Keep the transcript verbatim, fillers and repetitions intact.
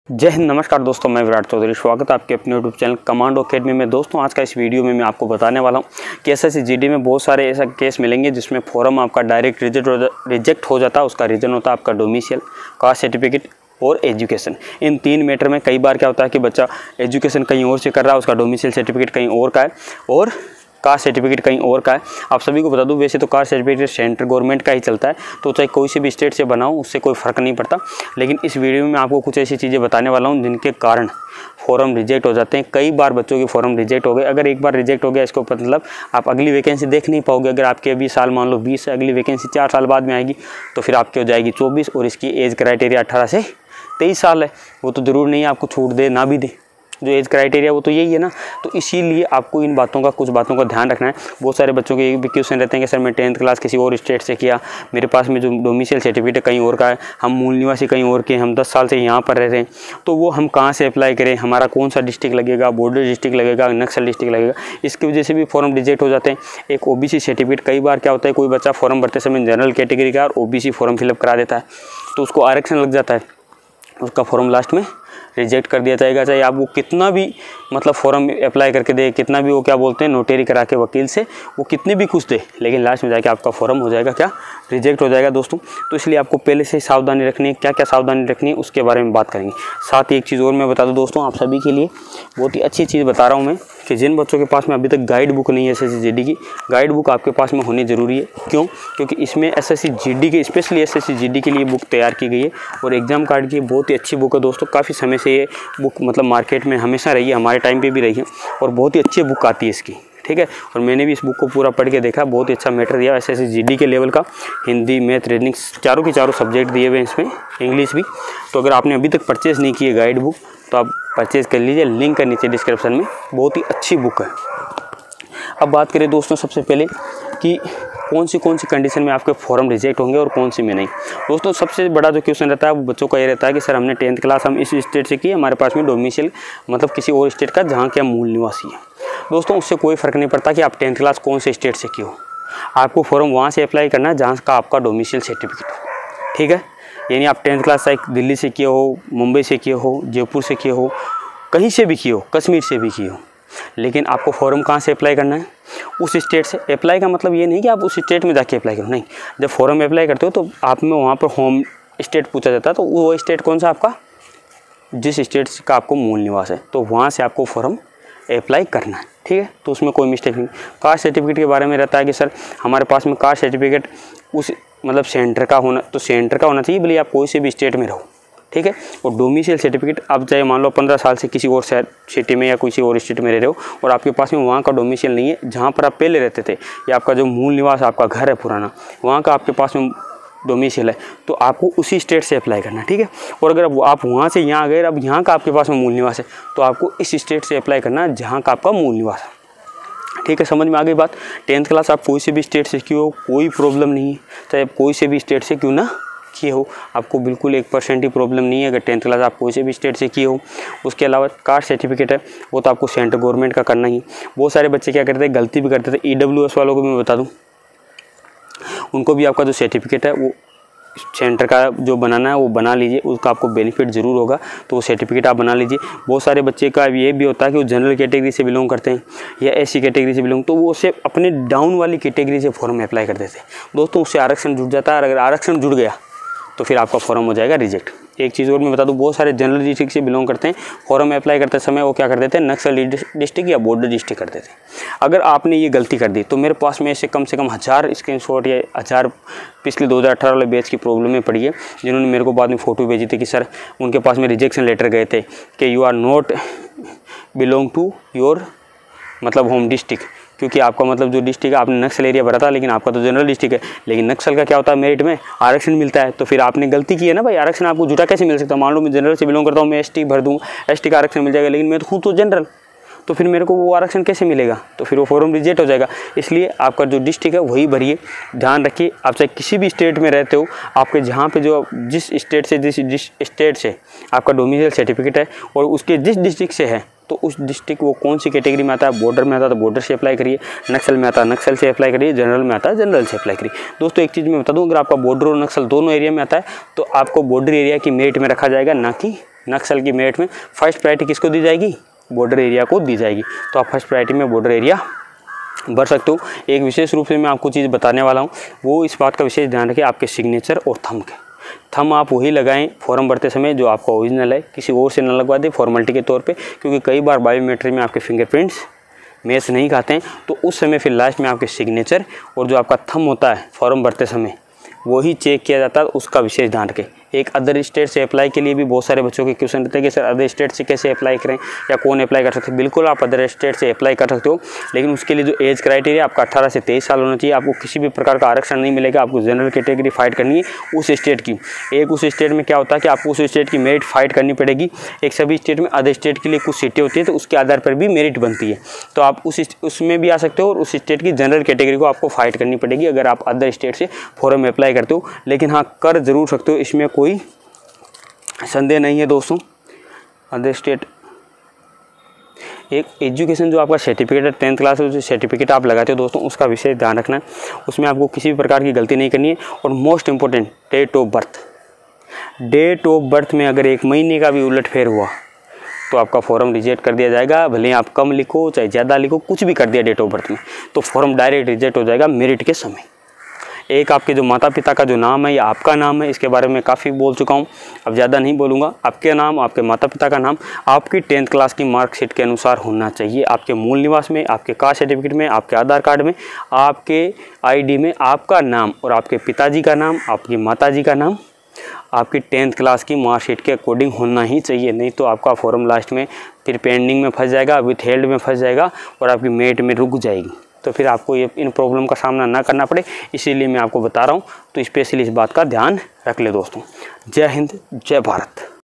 जय हिंद, नमस्कार दोस्तों, मैं विराट चौधरी। स्वागत है आपके अपने यूट्यूब चैनल कमांडो अकेडमी में। दोस्तों आज का इस वीडियो में मैं आपको बताने वाला हूं कि एसएससी जीडी में बहुत सारे ऐसा केस मिलेंगे जिसमें फॉर्म आपका डायरेक्ट रिजेक्ट रिजेक्ट हो जाता है। उसका रीज़न होता है आपका डोमिसाइल, कास्ट सर्टिफिकेट और एजुकेशन। इन तीन मैटर में कई बार क्या होता है कि बच्चा एजुकेशन कहीं और से कर रहा है, उसका डोमिसाइल सर्टिफिकेट कहीं और का है और कास्ट सर्टिफिकेट कहीं और का है। आप सभी को बता दूं, वैसे तो कास्ट सर्टिफिकेट सेंट्रल गवर्नमेंट का ही चलता है, तो चाहे कोई से भी स्टेट से बनाओ उससे कोई फ़र्क नहीं पड़ता। लेकिन इस वीडियो में मैं आपको कुछ ऐसी चीज़ें बताने वाला हूं जिनके कारण फॉर्म रिजेक्ट हो जाते हैं। कई बार बच्चों के फॉर्म रिजेक्ट हो गए। अगर एक बार रिजेक्ट हो गया, इसको मतलब आप अगली वैकेंसी देख नहीं पाओगे। अगर आपके अभी साल मान लो बीस है, अगली वैकेंसी चार साल बाद में आएगी तो फिर आपकी हो जाएगी चौबीस और इसकी एज क्राइटेरिया अठारह से तेईस साल है। वो तो ज़रूर नहीं है आपको छूट दे ना भी दे, जो एज क्राइटेरिया वो तो यही है ना। तो इसीलिए आपको इन बातों का कुछ बातों का ध्यान रखना है। बहुत सारे बच्चों के भी क्वेश्चन रहते हैं कि सर मैं टेंथ क्लास किसी और स्टेट से किया, मेरे पास में जो डोमिसाइल सर्टिफिकेट कहीं और का है, हम मूल निवासी कहीं और के, हम दस साल से यहाँ पर रह रहे हैं, तो वो हम कहाँ से अप्लाई करें, हमारा कौन सा डिस्ट्रिक्ट लगेगा, बॉर्डर डिस्ट्रिक्ट लगेगा, नक्सल डिस्ट्रिक्ट लगेगा। इसकी वजह से भी फॉर्म रिजेक्ट हो जाते हैं। एक ओबीसी सर्टिफिकेट, कई बार क्या होता है कोई बच्चा फॉर्म भरते समय जनरल कैटेगरी का और ओबीसी फॉर्म फिलअप करा देता है, तो उसको आरक्षण लग जाता है, उसका फॉर्म लास्ट में रिजेक्ट कर दिया जाएगा। चाहे आप वो कितना भी मतलब फॉर्म अप्लाई करके दे, कितना भी वो क्या बोलते हैं नोटरी करा के वकील से वो कितने भी कुछ दे, लेकिन लास्ट में जाके आपका फॉर्म हो जाएगा क्या, रिजेक्ट हो जाएगा दोस्तों। तो इसलिए आपको पहले से सावधानी रखनी है। क्या क्या सावधानी रखनी है उसके बारे में बात करेंगे। साथ ही एक चीज़ और मैं बता दूं दोस्तों, आप सभी के लिए बहुत ही अच्छी चीज़ बता रहा हूँ मैं कि जिन बच्चों के पास में अभी तक गाइड बुक नहीं है एसएससी जीडी की, गाइड बुक आपके पास में होनी ज़रूरी है। क्यों? क्योंकि इसमें एसएससी जीडी के स्पेशली एसएससी जीडी के लिए बुक तैयार की गई है और एग्जाम कार्ड की बहुत ही अच्छी बुक है दोस्तों। काफ़ी समय से ये बुक मतलब मार्केट में हमेशा रही है, हमारे टाइम पे भी रही है और बहुत ही अच्छी बुक आती है इसकी, ठीक है। और मैंने भी इस बुक को पूरा पढ़ के देखा, बहुत ही अच्छा मैटर दिया एसएससी जीडी के लेवल का। हिंदी, मैथ, रीजनिंग चारों के चारों सब्जेक्ट दिए हुए हैं इसमें, इंग्लिश भी। तो अगर आपने अभी तक परचेज़ नहीं की है गाइड बुक तो आप परचेज़ कर लीजिए, लिंक है नीचे डिस्क्रिप्शन में। बहुत ही अच्छी बुक है। अब बात करें दोस्तों सबसे पहले कि कौन सी कौन सी कंडीशन में आपके फॉर्म रिजेक्ट होंगे और कौन सी में नहीं। दोस्तों सबसे बड़ा जो क्वेश्चन रहता है वो बच्चों का ये रहता है कि सर हमने टेंथ क्लास हम इस स्टेट से की, हमारे पास में डोमिसाइल मतलब किसी और स्टेट का जहाँ के हम मूल निवासी हैं। दोस्तों उससे कोई फ़र्क नहीं पड़ता कि आप टेंथ क्लास कौन से स्टेट से की हो, आपको फॉर्म वहाँ से अप्लाई करना है जहाँ का आपका डोमिसाइल सर्टिफिकेट हो, ठीक है। यानी आप टेंथ क्लास चाहे दिल्ली से किए हो, मुंबई से किए हो, जयपुर से किए हो, कहीं से भी किए हो, कश्मीर से भी किए हो, लेकिन आपको फॉर्म कहाँ से अप्लाई करना है, उस स्टेट से। अप्लाई का मतलब ये नहीं कि आप उस स्टेट में जाके अप्लाई करो, नहीं। जब फॉर्म अप्लाई करते हो तो आप में वहाँ पर होम स्टेट पूछा जाता है, तो वो स्टेट कौन सा आपका, जिस स्टेट का आपको मूल निवास है, तो वहाँ से आपको फॉर्म अप्लाई करना है, ठीक है। तो उसमें कोई मिस्टेक नहीं। कास्ट सर्टिफिकेट के बारे में रहता है कि सर हमारे पास में कास्ट सर्टिफिकेट उस मतलब सेंटर का होना, तो सेंटर का होना चाहिए, भले आप कोई से भी स्टेट में रहो, ठीक है। और डोमिसाइल सर्टिफिकेट आप चाहे मान लो पंद्रह साल से किसी और शहर सिटी में या किसी और स्टेट में रह रहे हो और आपके पास में वहाँ का डोमिसाइल नहीं है जहाँ पर आप पहले रहते थे, या आपका जो मूल निवास आपका घर है पुराना, वहाँ का आपके पास में डोमिसाइल है, तो आपको उसी स्टेट से अप्लाई करना है, ठीक है। और अगर आप वहाँ से यहाँ गए, अब यहाँ का आपके पास में मूल निवास है, तो आपको इस स्टेट से अप्लाई करना है जहाँ का आपका मूल निवास है, ठीक है। समझ में आ गई बात। टेंथ क्लास आप कोई से भी स्टेट से क्यों हो, कोई प्रॉब्लम नहीं है, चाहे आप कोई से भी स्टेट से क्यों ना किए हो, आपको बिल्कुल एक परसेंट ही प्रॉब्लम नहीं है अगर टेंथ क्लास आप कोई से भी स्टेट से किए हो। उसके अलावा कास्ट सर्टिफिकेट है वो तो आपको सेंट्रल गवर्नमेंट का करना ही। बहुत सारे बच्चे क्या करते हैं, गलती भी करते थे। ईडब्ल्यूएस वालों को भी मैं बता दूं, उनको भी आपका जो सर्टिफिकेट है वो सेंटर का जो बनाना है वो बना लीजिए, उसका आपको बेनिफिट ज़रूर होगा, तो वो सर्टिफिकेट आप बना लीजिए। बहुत सारे बच्चे का ये भी होता है कि वो जनरल कैटेगरी से बिलोंग करते हैं या एससी कैटेगरी से बिलोंग, तो वो उससे अपने डाउन वाली कैटेगरी से फॉर्म अप्लाई कर देते हैं। दोस्तों उससे आरक्षण जुड़ जाता है, और अगर आरक्षण जुड़ गया तो फिर आपका फॉर्म हो जाएगा रिजेक्ट। एक चीज़ और मैं बता दूं, बहुत सारे जनरल डिस्ट्रिक्ट से बिलोंग करते हैं, फॉर्म अप्लाई करते समय वो क्या कर देते हैं, नक्सल डिस्ट्रिक्ट या बॉर्डर डिस्ट्रिक्ट कर देते हैं। अगर आपने ये गलती कर दी तो मेरे पास में ऐसे कम से कम हज़ार स्क्रीनशॉट या हज़ार पिछले दो हज़ार अठारह वाले बैच की प्रॉब्लम पड़ी है, जिन्होंने मेरे को बाद में फ़ोटो भेजी थी कि सर उनके पास में रिजेक्शन लेटर गए थे कि you are not belong to your मतलब होम डिस्ट्रिक्ट, क्योंकि आपका मतलब जो डिस्ट्रिक्ट है आपने नक्सल एरिया भरा था, लेकिन आपका तो जनरल डिस्ट्रिक्ट है। लेकिन नक्सल का क्या होता है, मेरिट में आरक्षण मिलता है, तो फिर आपने गलती की है ना भाई। आरक्षण आपको झूठा कैसे मिल सकता है। मान लो मैं जनरल से बिलोंग करता हूँ, मैं एसटी भर दूँ, एसटी का आरक्षण मिल जाएगा, लेकिन मैं तो खुद तो जनरल, तो फिर मेरे को वो आरक्षण कैसे मिलेगा, तो फिर वो फॉर्म रिजेक्ट हो जाएगा। इसलिए आपका जो डिस्ट्रिक्ट है वही भरिए। ध्यान रखिए, आप चाहे किसी भी स्टेट में रहते हो, आपके जहाँ पे जो जिस स्टेट से जिस जिस स्टेट से आपका डोमिसाइल सर्टिफिकेट है और उसके जिस डिस्ट्रिक्ट से है, तो उस डिस्ट्रिक्ट वो कौन सी कैटेगरी में आता है, बॉर्डर में आता है तो बॉर्डर से अप्लाई करिए, नक्सल में आता है नक्सल से अप्लाई करिए, जनरल में आता है जनरल से अप्लाई करिए। दोस्तों एक चीज़ मैं बता दूं, अगर आपका बॉर्डर और नक्सल दोनों एरिया में आता है तो आपको बॉर्डर एरिया की मेरिट में रखा जाएगा, ना कि नक्सल की मेरिट में फर्स्ट प्रायोरिटी किसको दी जाएगी? बॉर्डर एरिया को दी जाएगी। तो आप फर्स्ट प्रायोरिटी में बॉर्डर एरिया भर सकते हो। एक विशेष रूप से मैं आपको चीज़ बताने वाला हूँ, वो इस बात का विशेष ध्यान रखें आपके सिग्नेचर और थंब के। थंब आप वही लगाएं फॉर्म भरते समय जो आपका ओरिजिनल है, किसी और से न लगवा दें फॉर्मेलिटी के तौर पे, क्योंकि कई बार बायोमेट्रिक में आपके फिंगरप्रिंट्स मैच नहीं खाते हैं। तो उस समय फिर लास्ट में आपके सिग्नेचर और जो आपका थंब होता है फॉर्म भरते समय वही चेक किया जाता है, उसका विशेष ध्यान रखें। एक अदर स्टेट से अप्लाई के लिए भी बहुत सारे बच्चों के क्वेश्चन रहते हैं कि सर अदर स्टेट से कैसे अप्लाई करें या कौन अप्लाई कर सकते हैं। बिल्कुल आप अदर स्टेट से अप्लाई कर सकते हो, लेकिन उसके लिए जो एज क्राइटेरिया आपका अठारह से तेईस साल होना चाहिए। आपको किसी भी प्रकार का आरक्षण नहीं मिलेगा। आपको जनरल कैटेगरी फाइट करनी है उस स्टेट की। एक उस स्टेट में क्या होता है कि आपको उस स्टेट की मेरिट फाइट करनी पड़ेगी। एक सभी स्टेट में अदर स्टेट के लिए कुछ सीटें होती है, तो उसके आधार पर भी मेरिट बनती है। तो आप उस उसमें भी आ सकते हो और उस स्टेट की जनरल कैटेगरी को आपको फाइट करनी पड़ेगी अगर आप अदर स्टेट से फॉर्म अप्लाई करते हो। लेकिन हाँ, कर ज़रूर सकते हो, इसमें कोई संदेह नहीं है दोस्तों। अदर स्टेट एक एजुकेशन जो आपका सर्टिफिकेट है टेंथ क्लास में जो सर्टिफिकेट आप लगाते हो दोस्तों, उसका विशेष ध्यान रखना है। उसमें आपको किसी भी प्रकार की गलती नहीं करनी है। और most important date of birth, date of birth में अगर एक महीने का भी उलटफेर हुआ तो आपका फॉर्म रिजेक्ट कर दिया जाएगा। भले आप कम लिखो चाहे ज़्यादा लिखो, कुछ भी कर दिया डेट ऑफ बर्थ में तो फॉर्म डायरेक्ट रिजेक्ट हो जाएगा मेरिट के समय। एक आपके जो माता पिता का जो नाम है या आपका नाम है, इसके बारे में काफ़ी बोल चुका हूँ, अब ज़्यादा नहीं बोलूँगा। आपके नाम, आपके माता पिता का नाम आपकी टेंथ क्लास की मार्कशीट के अनुसार होना चाहिए। आपके मूल निवास में, आपके कास्ट सर्टिफिकेट में, आपके आधार कार्ड में, आपके आईडी में आपका नाम और आपके पिताजी का नाम, आपकी माताजी का नाम आपकी टेंथ क्लास की मार्कशीट के अकॉर्डिंग होना ही चाहिए। नहीं तो आपका फॉर्म लास्ट में फिर पेंडिंग में फंस जाएगा, विथ हेल्ड में फंस जाएगा और आपकी मेरिट में रुक जाएगी। तो फिर आपको ये इन प्रॉब्लम का सामना ना करना पड़े, इसीलिए मैं आपको बता रहा हूँ। तो स्पेशली इस बात का ध्यान रख ले दोस्तों। जय हिंद, जय भारत।